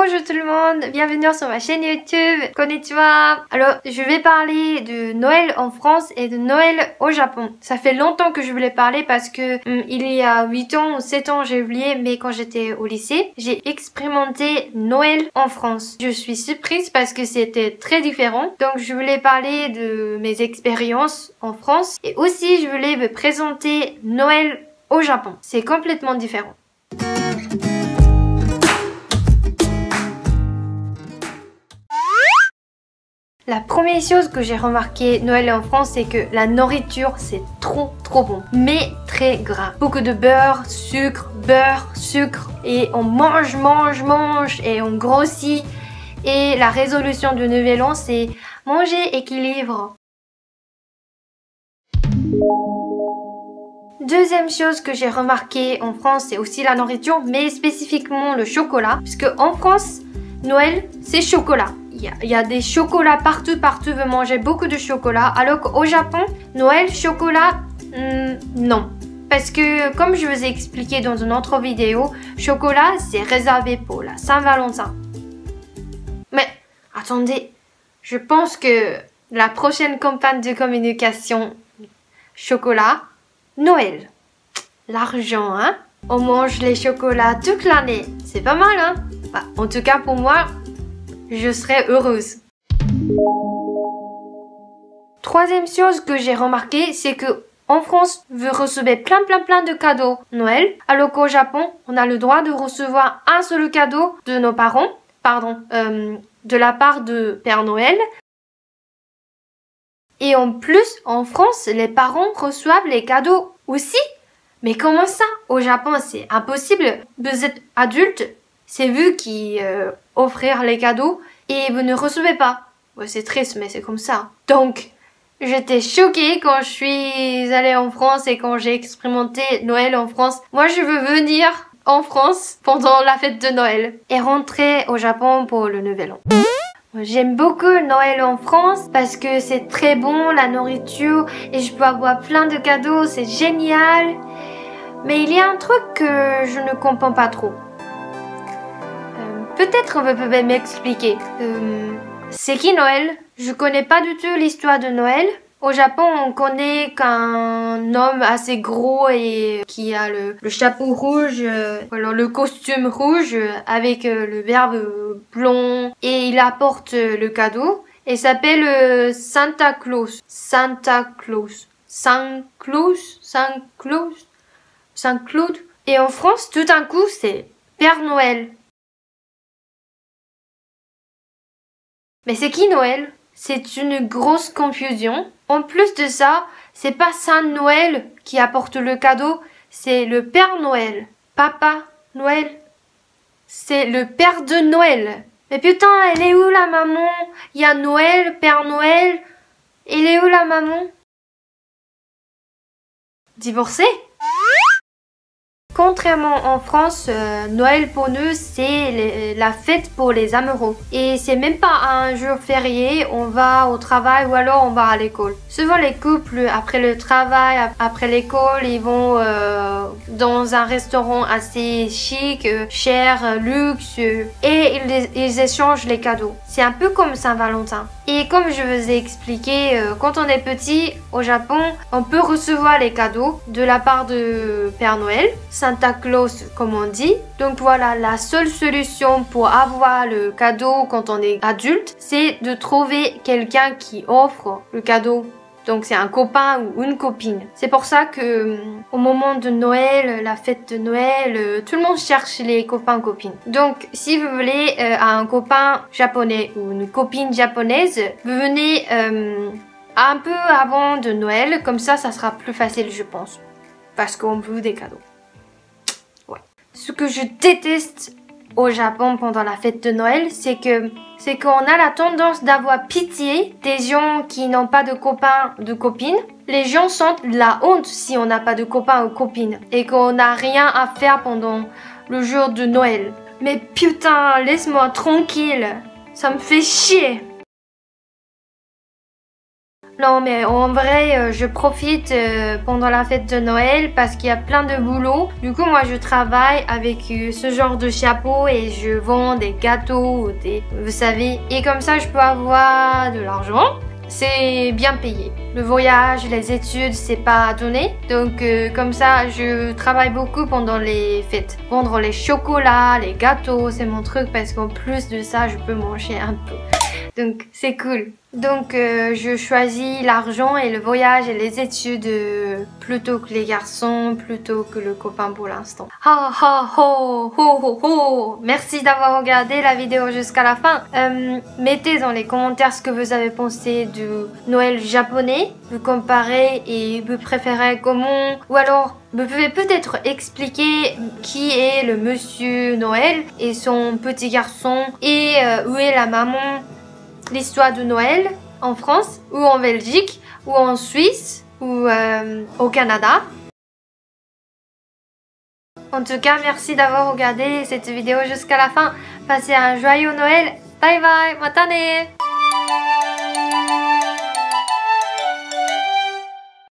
Bonjour tout le monde, bienvenue sur ma chaîne YouTube. Konnichiwa. Alors, je vais parler de Noël en France et de Noël au Japon. Ça fait longtemps que je voulais parler parce que il y a 8 ans ou 7 ans, j'ai oublié, mais quand j'étais au lycée, j'ai expérimenté Noël en France. Je suis surprise parce que c'était très différent. Donc, je voulais parler de mes expériences en France et aussi je voulais vous présenter Noël au Japon. C'est complètement différent. La première chose que j'ai remarqué Noël en France, c'est que la nourriture, c'est trop bon, mais très gras. Beaucoup de beurre, sucre, et on mange, et on grossit. Et la résolution du Nouvel An, c'est manger équilibre. Deuxième chose que j'ai remarqué en France, c'est aussi la nourriture, mais spécifiquement le chocolat. Puisque en France, Noël, c'est chocolat. Il y a des chocolats partout, vous mangez beaucoup de chocolat. Alors qu'au Japon, Noël, chocolat, non. Parce que, comme je vous ai expliqué dans une autre vidéo, chocolat, c'est réservé pour la Saint-Valentin. Mais, attendez, je pense que la prochaine campagne de communication, chocolat, Noël. L'argent, hein? On mange les chocolats toute l'année. C'est pas mal, hein? Bah, en tout cas, pour moi, je serais heureuse. Troisième chose que j'ai remarqué, c'est que en France, vous recevez plein de cadeaux Noël, alors qu'au Japon, on a le droit de recevoir un seul cadeau de nos parents, de la part de Père Noël. Et en plus, en France, les parents reçoivent les cadeaux aussi. Mais comment ça? Au Japon, c'est impossible. Vous êtes adulte, c'est vous qui offrir les cadeaux et vous ne recevez pas. Ouais, c'est triste, mais c'est comme ça. Donc, j'étais choquée quand je suis allée en France et quand j'ai expérimenté Noël en France. Moi, je veux venir en France pendant la fête de Noël et rentrer au Japon pour le Nouvel An. J'aime beaucoup Noël en France parce que c'est très bon, la nourriture, et je peux avoir plein de cadeaux, c'est génial. Mais il y a un truc que je ne comprends pas trop. Peut-être vous pouvez m'expliquer. C'est qui Noël? Je connais pas du tout l'histoire de Noël. Au Japon, on connaît qu'un homme assez gros et qui a le chapeau rouge, alors le costume rouge avec le verbe blond et il apporte le cadeau et s'appelle Santa Claus. Santa Claus. Saint Claude. Et en France, tout d'un coup, c'est Père Noël. Mais c'est qui Noël? C'est une grosse confusion. En plus de ça, c'est pas Saint Noël qui apporte le cadeau, c'est le Père Noël. Papa Noël. C'est le Père de Noël. Mais putain, elle est où la maman? Il y a Noël, Père Noël. Elle est où la maman? Divorcée? Contrairement en France, Noël pour nous, c'est la fête pour les amoureux. Et c'est même pas un jour férié, on va au travail ou alors on va à l'école. Souvent les couples, après le travail, après l'école, ils vont dans un restaurant assez chic, cher, luxe, et ils échangent les cadeaux. C'est un peu comme Saint-Valentin. Et comme je vous ai expliqué, quand on est petit, au Japon, on peut recevoir les cadeaux de la part de Père Noël, Santa Claus comme on dit. Donc voilà, la seule solution pour avoir le cadeau quand on est adulte, c'est de trouver quelqu'un qui offre le cadeau. Donc c'est un copain ou une copine. C'est pour ça que au moment de Noël, la fête de Noël, tout le monde cherche les copains-copines. Donc si vous voulez un copain japonais ou une copine japonaise, vous venez un peu avant de Noël. Comme ça sera plus facile je pense. Parce qu'on veut des cadeaux. Ouais. Ce que je déteste au Japon pendant la fête de Noël, c'est qu'on a la tendance d'avoir pitié des gens qui n'ont pas de copains, de copines. Les gens sentent la honte si on n'a pas de copains ou copines et qu'on n'a rien à faire pendant le jour de Noël. Mais putain, laisse-moi tranquille, ça me fait chier. Non, mais en vrai, je profite pendant la fête de Noël parce qu'il y a plein de boulot. Du coup, moi, je travaille avec ce genre de chapeau et je vends des gâteaux, vous savez. Et comme ça, je peux avoir de l'argent. C'est bien payé. Le voyage, les études, c'est pas donné. Donc, comme ça, je travaille beaucoup pendant les fêtes. Vendre les chocolats, les gâteaux, c'est mon truc parce qu'en plus de ça, je peux manger un peu. Donc c'est cool. Donc je choisis l'argent et le voyage et les études plutôt que les garçons, plutôt que le copain pour l'instant. Ha ha ho ho ho ho. Merci d'avoir regardé la vidéo jusqu'à la fin. Mettez dans les commentaires ce que vous avez pensé du Noël japonais. Vous comparez et vous préférez comment. Ou alors vous pouvez peut-être expliquer qui est le monsieur Noël et son petit garçon et où est la maman. L'histoire de Noël en France ou en Belgique ou en Suisse ou au Canada. En tout cas, merci d'avoir regardé cette vidéo jusqu'à la fin. Passez un joyeux Noël. Bye bye, matane.